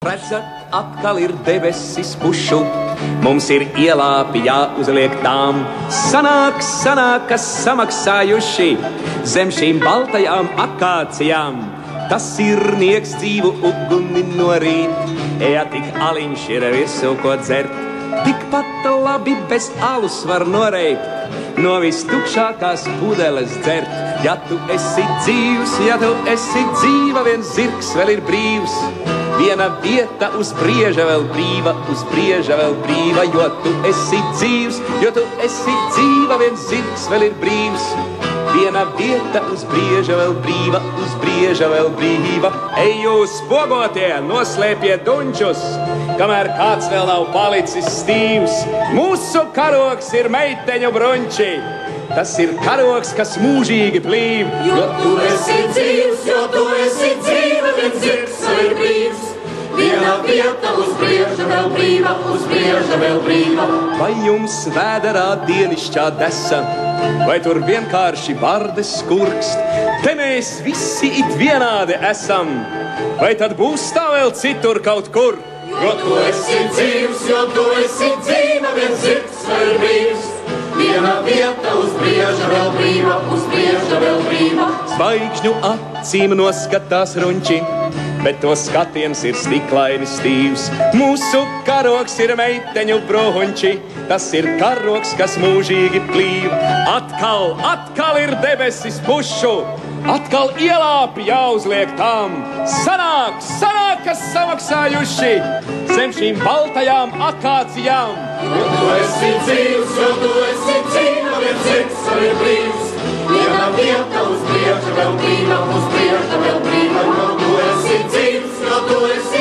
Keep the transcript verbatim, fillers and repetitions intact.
Redzat, atkal ir debesis pušu, mums ir ielāpi jāuzliek tām. Sanāk, sanāk, kas samaksājuši zem šīm baltajām akācijām. Tas ir nieks dzīvu uguni norīt, ja tik aliņš ir virsū ko dzert. Tikpat labi bez alus var noreipt, no vistukšākās pudeles dzert. Ja tu esi dzīvs, ja tu esi dzīva, viens zirgs vēl ir brīvs. Viena vieta uz brieža vēl brīva, uz brieža vēl brīva, jo tu esi dzīvs, jo tu esi dzīva, viens zirgs vēl ir brīvs. Viena vieta uz brieža vēl brīva, uz brieža vēl brīva. Ej jūs pogotie, noslēpiet dunčus, kamēr kāds vēl nav palicis stīvs. Mūsu karoks ir meiteņu brunči, tas ir karoks, kas mūžīgi plīv. Jo tu esi dzīvs, jo tu esi dzīva, viens zirgs vēl ir brīvs. Viena vieta uz brieža vēl brīva, uz brieža vēl brīva. Vai jums vēderā dienišķā desa, vai tur vienkārši bardes skurkst? Te mēs visi it vienādi esam, vai tad būs tā vēl citur kaut kur? Jo tu esi dzīvs, jo tu esi dzīva, viens zirgs vēl ir brīvs. Viena vieta uz brieža vēl brīva, uz brieža vēl brīva. Zvaigžņu acīm noskatās runči, bet to skatiens ir stiklaini stīvs. Mūsu karoks ir meiteņu bruņči, tas ir karoks, kas mūžīgi plīv. Atkal, atkal ir debesis pušu, atkal ielāpi jāuzliek tām. Sanāk, sanāk, kas samaksājuši zem šīm baltajām akācijām. Jo tu esi dzīvs, jo tu esi dzīva, viens zirgs vēl ir brīvs. Viena vieta uz brieža vēl brīva, uz brieža vēl brīva. Jo tu esi dzīvs, jo tu esi